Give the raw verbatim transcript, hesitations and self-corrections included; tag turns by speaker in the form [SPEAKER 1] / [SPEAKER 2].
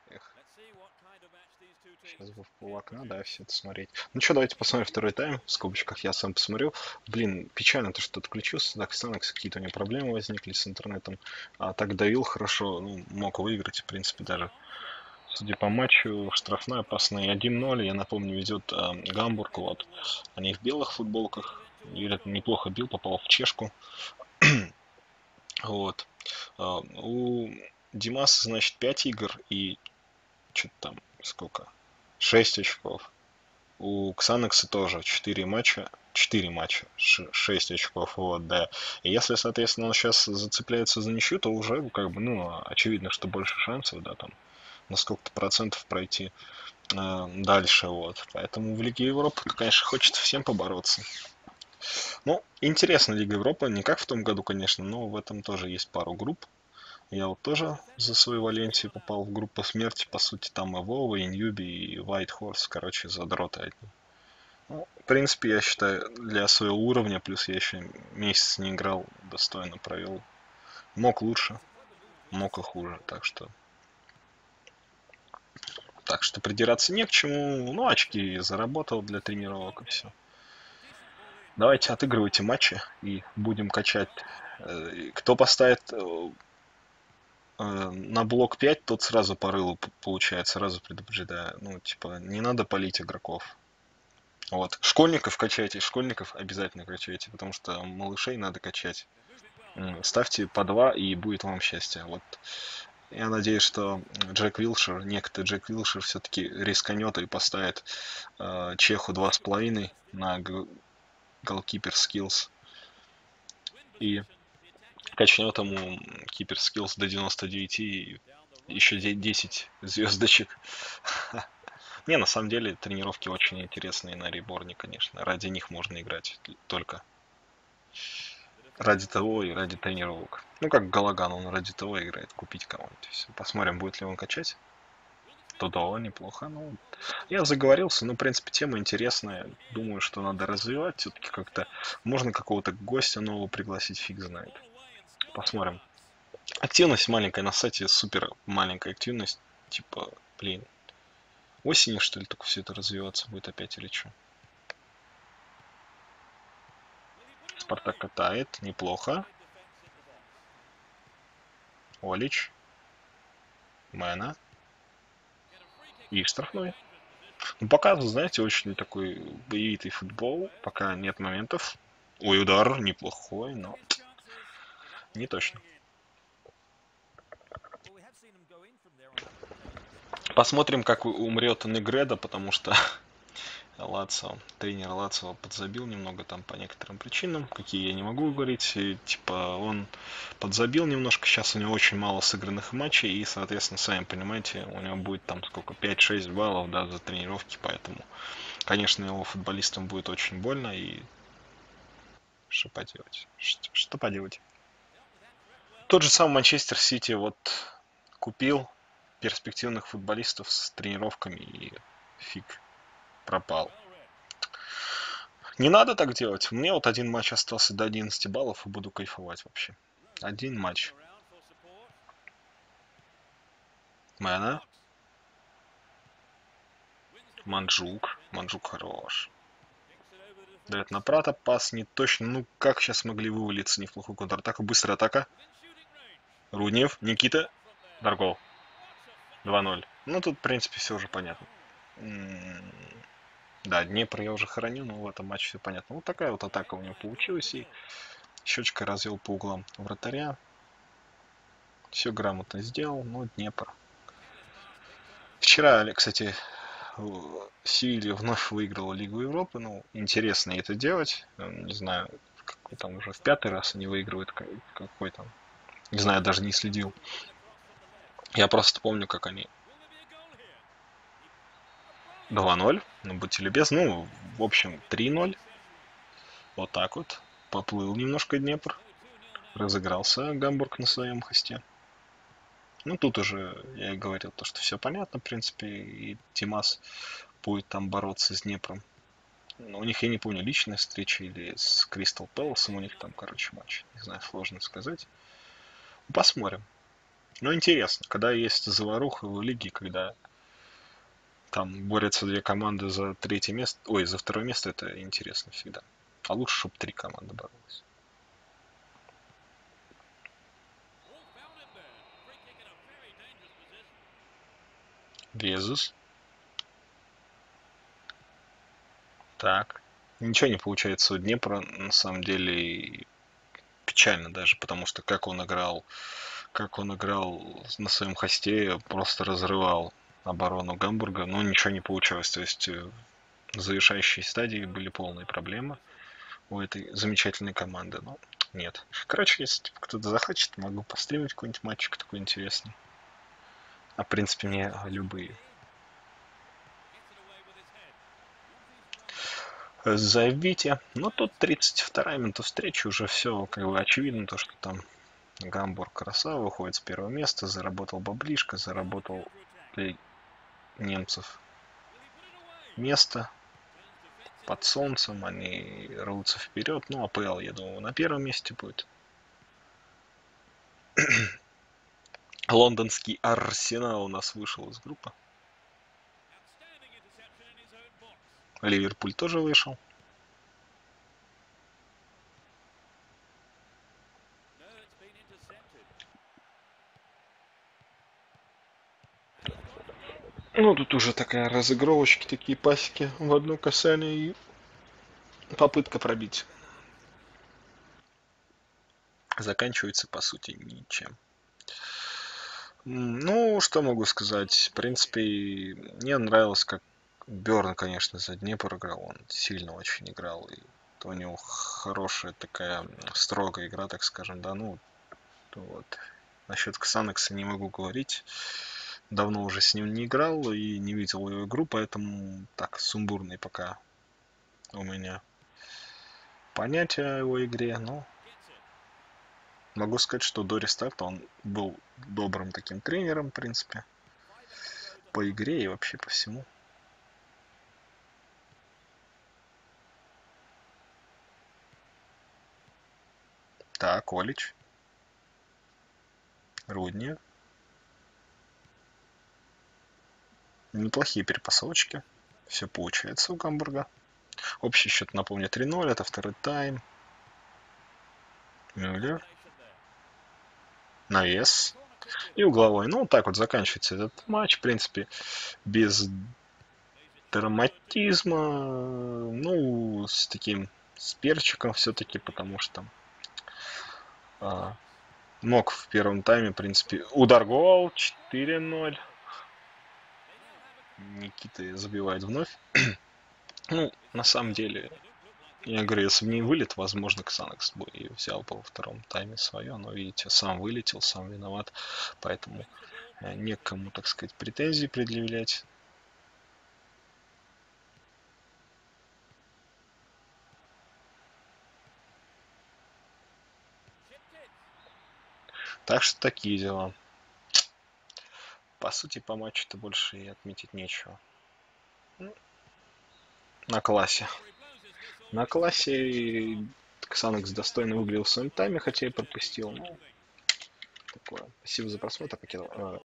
[SPEAKER 1] Эх. Сейчас бы в пол окна, да, все это смотреть. Ну что, давайте посмотрим второй тайм. В скобочках я сам посмотрю. Блин, печально то, что отключился. Так, Станекс, какие-то у него проблемы возникли с интернетом. А так давил хорошо, ну, мог выиграть, в принципе, даже. Судя по матчу, штрафной опасный один ноль. Я напомню, ведет э, Гамбург. Вот. Они в белых футболках. Юрий неплохо бил, попал в чешку. Вот. А, у Димаса, значит, пять игр и что-то там, сколько? шесть очков. У Ксанекса тоже четыре матча, четыре матча, шесть очков, вот, да. И если, соответственно, он сейчас зацепляется за ничью, то уже, как бы, ну, очевидно, что больше шансов, да, там, на сколько-то процентов пройти э, дальше, вот. Поэтому в Лиге Европы, конечно, хочется всем побороться. Ну, интересно Лига Европы, не как в том году, конечно, но в этом тоже есть пару групп. Я вот тоже за свою Валенсию попал в группу смерти, по сути, там и Вова, и Ньюби, и White Horse, короче, задроты одни. Ну, в принципе, я считаю, для своего уровня, плюс я еще месяц не играл, достойно провел. Мог лучше, мог и хуже, так что... Так что придираться не к чему, ну, очки заработал для тренировок и все. Давайте отыгрывайте матчи и будем качать. Э, Кто поставит э, э, на блок пять, тот сразу по рылу п- получает, сразу предупреждаю. Ну, типа, не надо палить игроков. Вот. Школьников качайте, школьников обязательно качайте, потому что малышей надо качать. М, Ставьте по два, и будет вам счастье. Вот. Я надеюсь, что Джек Вилшер, некто Джек Вилшер все-таки рисканет и поставит э, Чеху два с половиной на голкипер скиллс и качнет ему кипер скиллс до девяноста девяти и еще десять звездочек. Не, на самом деле тренировки очень интересные на реборне, конечно. Ради них можно играть только. Ради того и ради тренировок. Ну, как Галаган, он ради того играет, купить кого-нибудь. Посмотрим, будет ли он качать. То да, неплохо. Ну, я заговорился, но, в принципе, тема интересная. Думаю, что надо развивать. Все-таки как-то можно какого-то гостя нового пригласить, фиг знает. Посмотрим. Активность маленькая на сайте, супер маленькая активность. Типа, блин, осенью, что ли, только все это развиваться будет опять или что? Спартак катает, неплохо. Олич, Мэна и штрафной. Ну, пока, знаете, очень такой боевитый футбол, пока нет моментов. Ой, удар неплохой, но не точно. Посмотрим, как умрет Негреда, потому что Лацио, тренер Лацио подзабил немного там по некоторым причинам, какие я не могу говорить. И, типа, он подзабил немножко, сейчас у него очень мало сыгранных матчей, и, соответственно, сами понимаете, у него будет там сколько, пять-шесть баллов, да, за тренировки, поэтому, конечно, его футболистам будет очень больно, и что поделать? Что, что поделать? Тот же самый Манчестер Сити вот купил перспективных футболистов с тренировками и фиг пропал. Не надо так делать. Мне вот один матч остался до одиннадцати баллов и буду кайфовать вообще. Один матч. Мэна. Манджук. Манджук хорош. Дает на Прата пас не точно. Ну как сейчас могли вывалиться не в плохую контратаку? Быстрая атака. Руднев. Никита. Даргол. два ноль. Ну тут в принципе все уже понятно. М, Да, Днепр я уже хоронил, но в этом матче все понятно. Вот такая вот атака у него получилась. И щечкой развел по углам вратаря. Все грамотно сделал, но Днепр. Вчера, кстати, Севилья вновь выиграла Лигу Европы. Ну, интересно это делать. Не знаю, какой там уже в пятый раз они выигрывают. Какой там. Не знаю, даже не следил. Я просто помню, как они два ноль. Ну, будьте любезны. Ну, в общем, три ноль. Вот так вот. Поплыл немножко Днепр. Разыгрался Гамбург на своем хосте. Ну, тут уже я и говорил, то, что все понятно, в принципе, и Тимас будет там бороться с Днепром. Ну, у них, я не помню, личная встреча или с Кристал Пэласом у них там, короче, матч. Не знаю, сложно сказать. Посмотрим. Ну, интересно, когда есть заваруха в лиге, когда там борются две команды за третье место, ой, за второе место, это интересно всегда. А лучше, чтобы три команды боролись. Резус. Так. Ничего не получается у Днепра, на самом деле, и печально даже, потому что как он играл, как он играл на своем хосте, просто разрывал оборону Гамбурга, но ничего не получалось. То есть э, в завершающей стадии были полные проблемы у этой замечательной команды, но нет. Короче, если кто-то захочет, могу постримить какой-нибудь матчик такой интересный. А в принципе мне любые. Заявите. Но тут тридцать вторая минута встречи, уже все как бы очевидно, то что там Гамбург красава, выходит с первого места, заработал баблишко, заработал для немцев место под солнцем, они рвутся вперед, ну а АПЛ, я думаю, на первом месте будет. Лондонский Арсенал у нас вышел из группы. Ливерпуль тоже вышел. Ну, тут уже такая разыгровочки, такие пасики в одно касание и попытка пробить. Заканчивается, по сути, ничем. Ну, что могу сказать? В принципе, мне нравилось, как Берн, конечно, за Днепр играл. Он сильно очень играл. И у него хорошая такая строгая игра, так скажем, да. Ну, вот. Насчет Ксанекса не могу говорить. Давно уже с ним не играл и не видел его игру, поэтому так, сумбурный пока у меня понятие о его игре. Но могу сказать, что до рестарта он был добрым таким тренером, в принципе, по игре и вообще по всему. Так, Олич, Рудни. Неплохие перепасовочки. Все получается у Гамбурга. Общий счет, напомню, три ноль. Это второй тайм. Мюллер. Навес. И угловой. Ну, так вот заканчивается этот матч. В принципе, без драматизма. Ну, с таким с перчиком все-таки, потому что а, мог в первом тайме, в принципе, удар гол четыре ноль. Никита забивает вновь. Ну, на самом деле, я говорю, если бы не вылет, возможно, Ксанакс бы и взял бы во втором тайме свое, но, видите, сам вылетел, сам виноват, поэтому э, некому, так сказать, претензии предъявлять. Так что такие дела. По сути, по матчу-то больше и отметить нечего. Ну, на классе. На классе Ксанакс достойно выглядел в своем тайме, хотя и пропустил. Ну, такое. Спасибо за просмотр. Покидал.